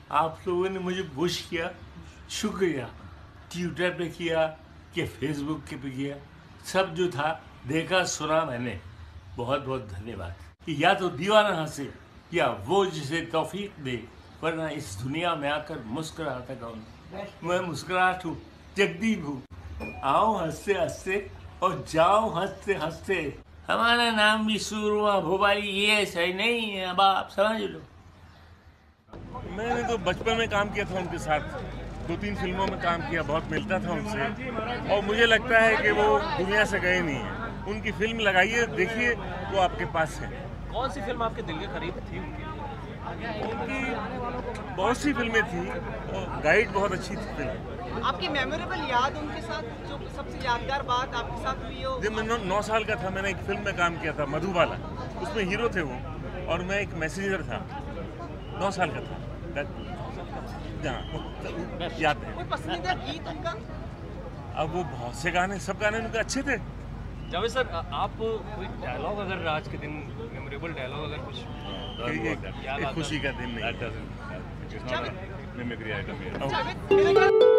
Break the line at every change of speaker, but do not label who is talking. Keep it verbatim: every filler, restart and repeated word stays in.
आप लोगों ने मुझे विश किया, शुक्रिया। ट्विटर पे किया कि फेसबुक के पे किया, सब जो था देखा सुना मैंने, बहुत बहुत धन्यवाद। कि या तो दीवाना हंसे या वो जिसे तौफीक दे, वरना इस दुनिया में आकर मुस्कुराता कौन। मैं मुस्कुराहट हूँ, जगदीप हूँ। आओ हंसते हंसते और जाओ हंसते हंसते। हमारा नाम भी सूरमा भोपाली ये सही नहीं है, अब आप समझ लो। मैंने तो बचपन में काम किया था उनके साथ, दो तीन फिल्मों में काम किया, बहुत मिलता था उनसे, और मुझे लगता है कि वो दुनिया से गए नहीं हैं। उनकी फिल्म लगाइए, देखिए, वो आपके पास है।
कौन सी फिल्म आपके दिल के करीब थी उनकी?
उनकी बहुत सी फिल्में थी, और गाइड बहुत अच्छी थी फिल्म।
आपकी मेमोरेबल याद उनके साथ, जो सबसे यादगार बात आपके साथ हुई हो?
जब मैं नौ, नौ साल का था, मैंने एक फिल्म में काम किया था, मधुबाला। उसमें हीरो थे वो, और मैं एक मैसेंजर था। नौ साल का था। याद है।
कोई पसंदीदा गीत उनका?
अब वो बहुत से गाने, सब गाने उनके अच्छे थे।
जावेद सर, आप कोई डायलॉग अगर आज के दिन मेमोरेबल डायलॉग अगर कुछ
एक, एक खुशी का दिन नहीं।
जावेद